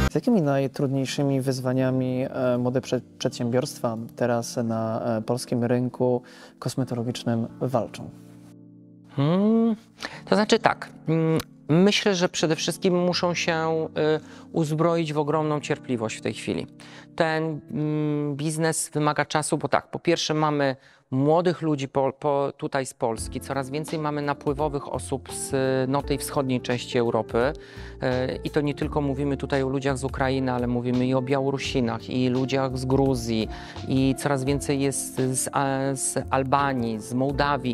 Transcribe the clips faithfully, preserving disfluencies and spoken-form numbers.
Z jakimi najtrudniejszymi wyzwaniami młode przedsiębiorstwa teraz na polskim rynku kosmetologicznym walczą? Hmm, to znaczy tak, myślę, że przede wszystkim muszą się uzbroić w ogromną cierpliwość w tej chwili. Ten biznes wymaga czasu, bo tak, po pierwsze mamy młodych ludzi po, po, tutaj z Polski, coraz więcej mamy napływowych osób z no, tej wschodniej części Europy i to nie tylko mówimy tutaj o ludziach z Ukrainy, ale mówimy i o Białorusinach, i ludziach z Gruzji, i coraz więcej jest z, z Albanii, z Mołdawii.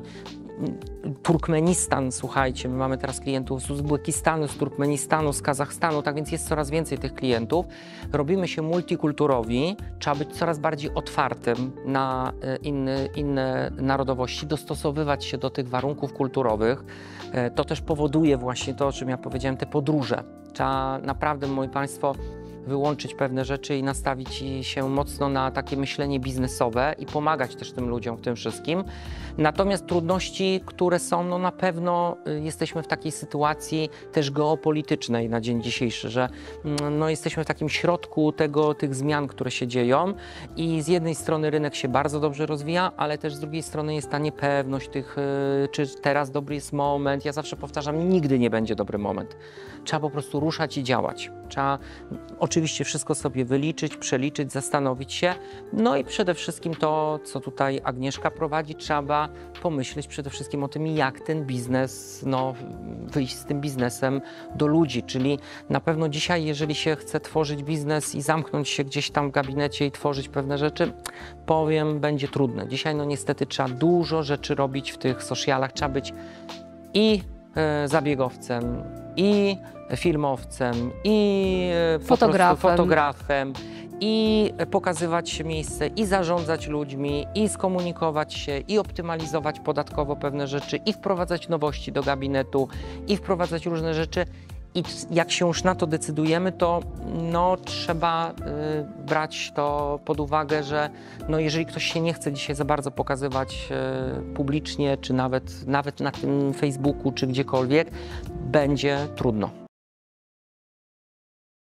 Turkmenistan, słuchajcie, my mamy teraz klientów z Uzbekistanu, z Turkmenistanu, z Kazachstanu, tak więc jest coraz więcej tych klientów. Robimy się multikulturowi, trzeba być coraz bardziej otwartym na inny, inne narodowości, dostosowywać się do tych warunków kulturowych. To też powoduje właśnie to, o czym ja powiedziałem, te podróże. Trzeba naprawdę, moi Państwo, wyłączyć pewne rzeczy i nastawić się mocno na takie myślenie biznesowe i pomagać też tym ludziom w tym wszystkim. Natomiast trudności, które są, no na pewno jesteśmy w takiej sytuacji też geopolitycznej na dzień dzisiejszy, że no jesteśmy w takim środku tego, tych zmian, które się dzieją i z jednej strony rynek się bardzo dobrze rozwija, ale też z drugiej strony jest ta niepewność tych, czy teraz dobry jest moment. Ja zawsze powtarzam, nigdy nie będzie dobry moment. Trzeba po prostu ruszać i działać. Trzeba oczywiście wszystko sobie wyliczyć, przeliczyć, zastanowić się. No i przede wszystkim to, co tutaj Agnieszka prowadzi, trzeba pomyśleć przede wszystkim o tym, jak ten biznes, no, wyjść z tym biznesem do ludzi. Czyli na pewno dzisiaj, jeżeli się chce tworzyć biznes i zamknąć się gdzieś tam w gabinecie i tworzyć pewne rzeczy, powiem, będzie trudne. Dzisiaj no niestety trzeba dużo rzeczy robić w tych socialach. Trzeba być i e, zabiegowcem, i filmowcem, i fotografem. fotografem, i pokazywać miejsce, i zarządzać ludźmi, i skomunikować się, i optymalizować podatkowo pewne rzeczy, i wprowadzać nowości do gabinetu, i wprowadzać różne rzeczy. I jak się już na to decydujemy, to no, trzeba y, brać to pod uwagę, że no, jeżeli ktoś się nie chce dzisiaj za bardzo pokazywać y, publicznie, czy nawet, nawet na tym Facebooku, czy gdziekolwiek, będzie trudno.